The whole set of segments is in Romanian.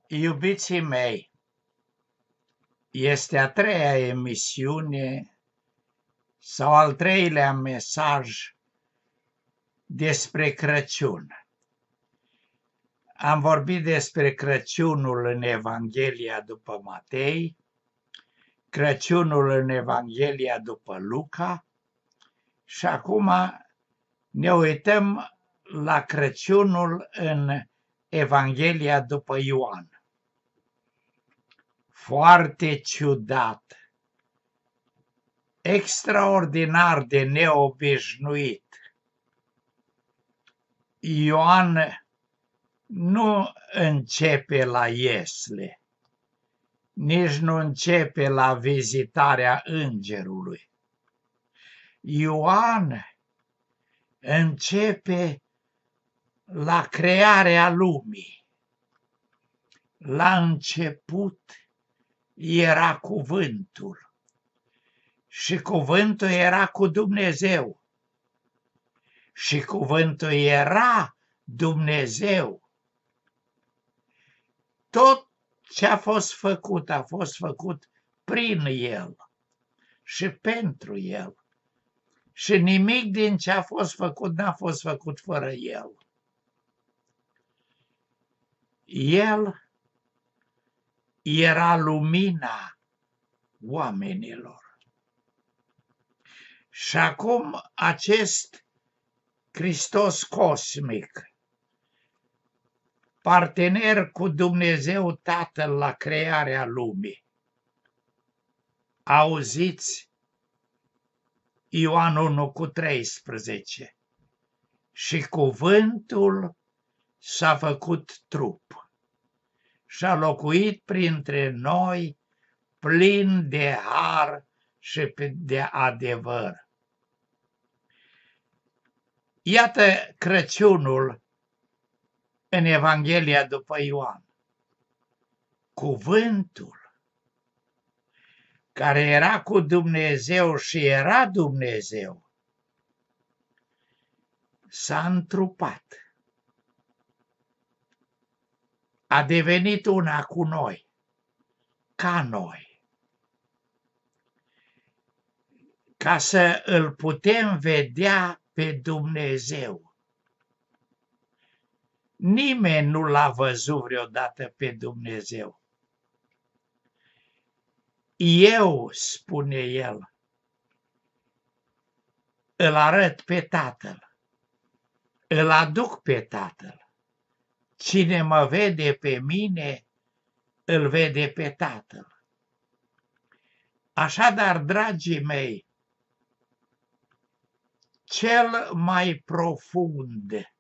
Iubiții mei, este a treia emisiune sau al treilea mesaj despre Crăciun. Am vorbit despre Crăciunul în Evanghelia după Matei, Crăciunul în Evanghelia după Luca și acum ne uităm la Crăciunul în Evanghelia după Ioan. Foarte ciudat, extraordinar de neobișnuit. Ioan nu începe la Iesle, nici nu începe la vizitarea îngerului. Ioan începe la crearea lumii. La început era cuvântul și cuvântul era cu Dumnezeu și cuvântul era Dumnezeu. Tot ce a fost făcut prin El și pentru El. Și nimic din ce a fost făcut n-a fost făcut fără El. El era lumina oamenilor. Și acum acest Hristos cosmic, partener cu Dumnezeu Tatăl la crearea lumii. Auziți Ioan 1:13. Și cuvântul s-a făcut trup și a locuit printre noi plin de har și de adevăr. Iată Crăciunul în Evanghelia după Ioan. Cuvântul care era cu Dumnezeu și era Dumnezeu s-a întrupat. A devenit una cu noi, ca noi, ca să îl putem vedea pe Dumnezeu. Nimeni nu l-a văzut vreodată pe Dumnezeu. Eu, spune el, îl arăt pe Tatăl, îl aduc pe Tatăl. Cine mă vede pe mine, îl vede pe Tatăl. Așadar, dragii mei, cel mai profund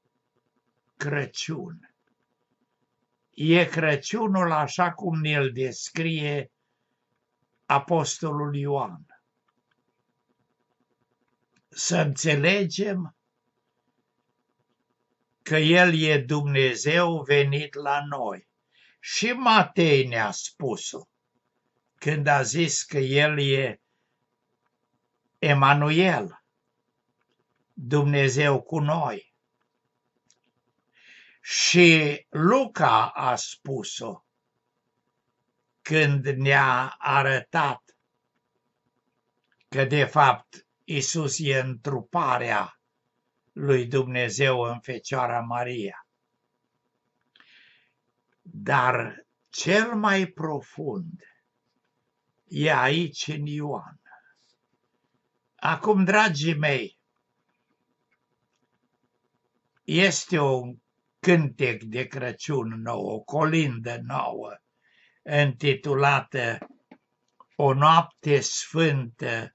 Crăciun e Crăciunul așa cum ne-l descrie Apostolul Ioan. Să înțelegem că El e Dumnezeu venit la noi. Și Matei ne-a spus-o când a zis că El e Emanuel, Dumnezeu cu noi. Și Luca a spus-o când ne-a arătat că de fapt Iisus e întruparea lui Dumnezeu în Fecioara Maria. Dar cel mai profund e aici în Ioan. Acum, dragii mei, este un cântec de Crăciun nou, o colindă nouă, intitulată O noapte sfântă,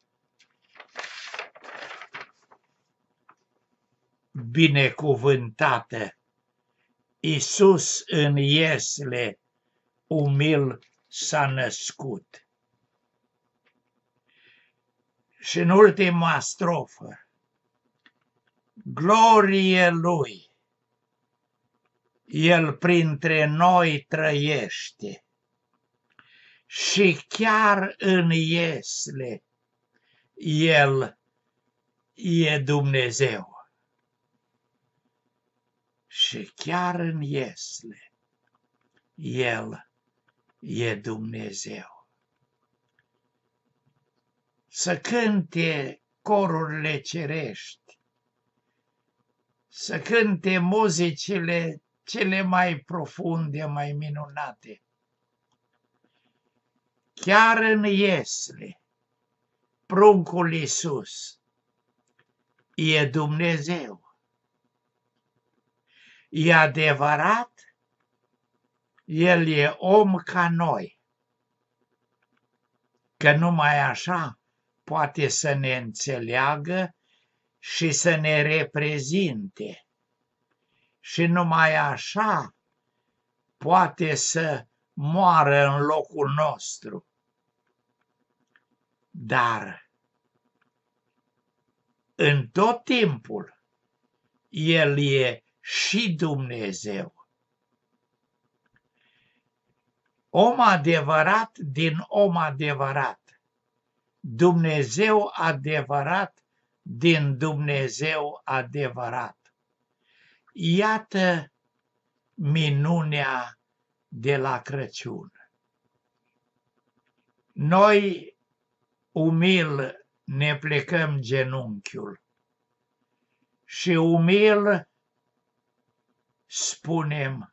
binecuvântată. Iisus în Iesle umil s-a născut. Și în ultima strofă, glorie Lui, El printre noi trăiește și chiar în Iesle El e Dumnezeu. Și chiar în Iesle El e Dumnezeu. Să cânte corurile cerești, să cânte muzicile cele mai profunde, mai minunate. Chiar în Iesle, pruncul Iisus e Dumnezeu. E adevărat, El e om ca noi, că numai așa poate să ne înțeleagă și să ne reprezinte. Și numai așa poate să moară în locul nostru. Dar în tot timpul El e și Dumnezeu. Om adevărat din om adevărat, Dumnezeu adevărat din Dumnezeu adevărat. Iată minunea de la Crăciun. Noi umil ne plecăm genunchiul și umil spunem: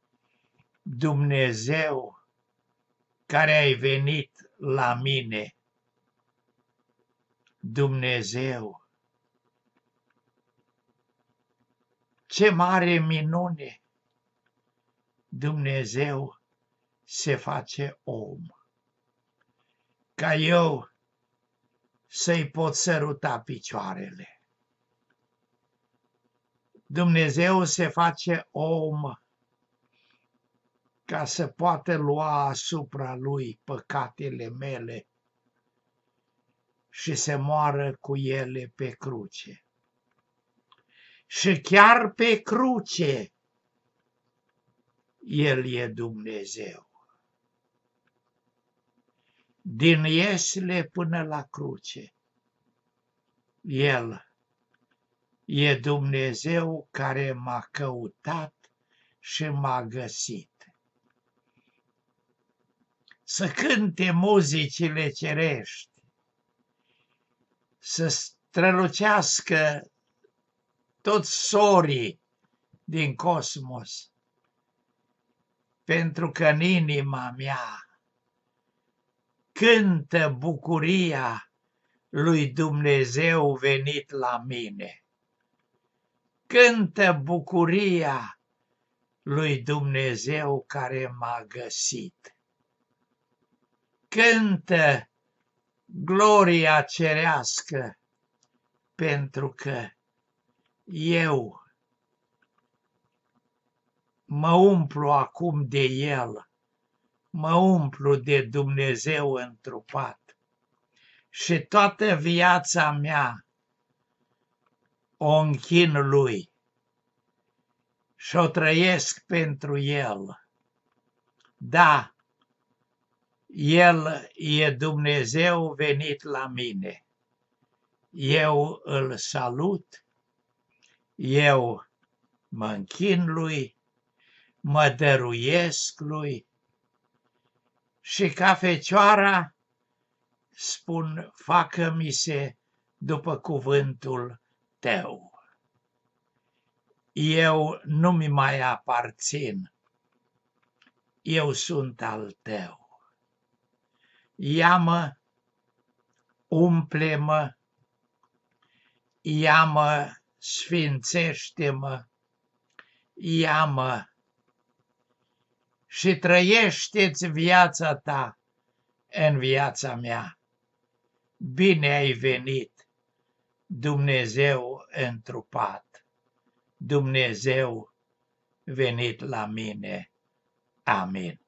Dumnezeu care ai venit la mine, Dumnezeu, ce mare minune! Dumnezeu se face om, ca eu să-i pot săruta picioarele. Dumnezeu se face om ca să poată lua asupra lui păcatele mele și să moară cu ele pe cruce. Și chiar pe cruce El e Dumnezeu. Din Iesle până la cruce, El e Dumnezeu care m-a căutat și m-a găsit. Să cânte muzicile cerești, să strălucească toți sorii din cosmos, pentru că în inima mea cântă bucuria lui Dumnezeu venit la mine. Cântă bucuria lui Dumnezeu care m-a găsit. Cântă gloria cerească, pentru că eu mă umplu acum de El, mă umplu de Dumnezeu întrupat și toată viața mea o închin Lui și o trăiesc pentru El. Da, El e Dumnezeu venit la mine. Eu îl salut, eu mă închin Lui, mă dăruiesc Lui și ca Fecioara spun: facă-mi se după cuvântul Tău. Eu nu-mi mai aparțin, eu sunt al Tău. Ia-mă, umple-mă, ia-mă, sfințește-mă, ia-mă și trăiește-ți viața Ta în viața mea. Bine ai venit, Dumnezeu întrupat, Dumnezeu venit la mine. Amin.